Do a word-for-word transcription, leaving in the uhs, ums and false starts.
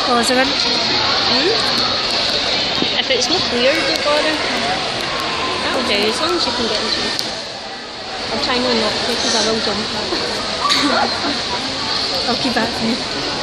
Pause again. Hmm? If it's not clear, don't bother. That'll do, as long as you can get into it. I'll try not to because I will jump. I'll keep that for you.